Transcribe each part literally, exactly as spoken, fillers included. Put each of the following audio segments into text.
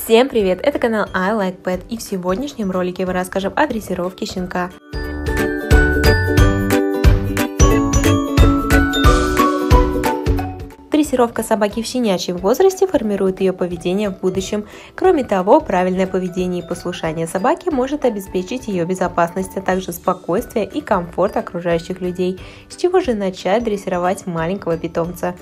Всем привет! Это канал I Like Pet, и в сегодняшнем ролике мы расскажем о дрессировке щенка. Дрессировка собаки в щенячьем возрасте формирует ее поведение в будущем. Кроме того, правильное поведение и послушание собаки может обеспечить ее безопасность, а также спокойствие и комфорт окружающих людей. С чего же начать дрессировать маленького питомца?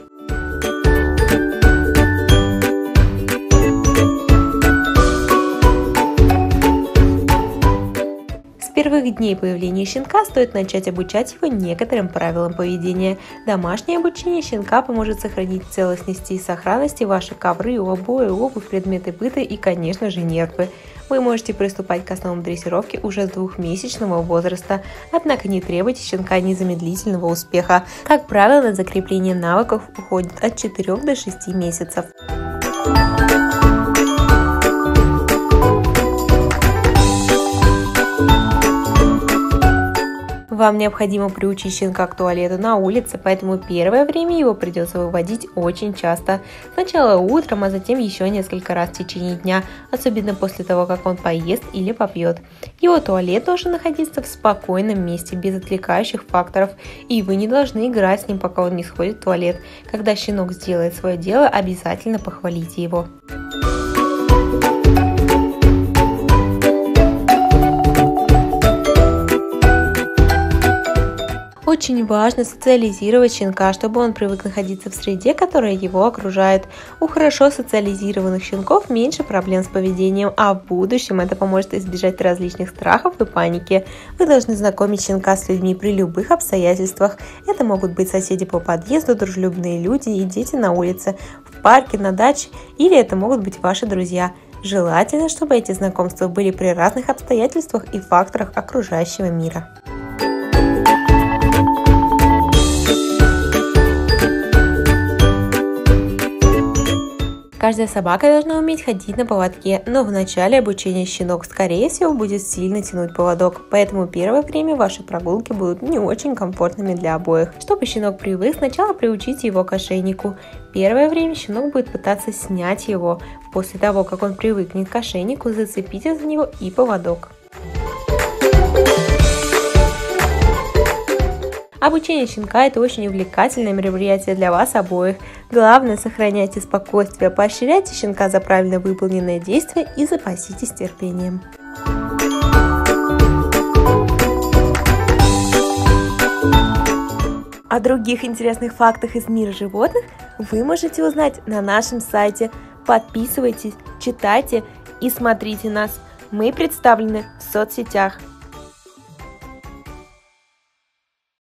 С первых дней появления щенка стоит начать обучать его некоторым правилам поведения. Домашнее обучение щенка поможет сохранить в целостности и сохранности ваши ковры, обои, обувь, предметы быта и, конечно же, нервы. Вы можете приступать к основам дрессировки уже с двухмесячного возраста, однако не требуйте щенка незамедлительного успеха. Как правило, на закрепление навыков уходит от четырёх до шести месяцев. Вам необходимо приучить щенка к туалету на улице, поэтому первое время его придется выводить очень часто. Сначала утром, а затем еще несколько раз в течение дня, особенно после того, как он поест или попьет. Его туалет должен находиться в спокойном месте, без отвлекающих факторов, и вы не должны играть с ним, пока он не сходит в туалет. Когда щенок сделает свое дело, обязательно похвалите его. Очень важно социализировать щенка, чтобы он привык находиться в среде, которая его окружает. У хорошо социализированных щенков меньше проблем с поведением, а в будущем это поможет избежать различных страхов и паники. Вы должны знакомить щенка с людьми при любых обстоятельствах. Это могут быть соседи по подъезду, дружелюбные люди и дети на улице, в парке, на даче, или это могут быть ваши друзья. Желательно, чтобы эти знакомства были при разных обстоятельствах и факторах окружающего мира. Каждая собака должна уметь ходить на поводке, но в начале обучения щенок, скорее всего, будет сильно тянуть поводок, поэтому первое время ваши прогулки будут не очень комфортными для обоих. Чтобы щенок привык, сначала приучите его к ошейнику. Первое время щенок будет пытаться снять его. После того, как он привыкнет к ошейнику, зацепите за него и поводок. Обучение щенка – это очень увлекательное мероприятие для вас обоих. Главное, сохраняйте спокойствие, поощряйте щенка за правильно выполненное действие и запаситесь терпением. О других интересных фактах из мира животных вы можете узнать на нашем сайте. Подписывайтесь, читайте и смотрите нас. Мы представлены в соцсетях.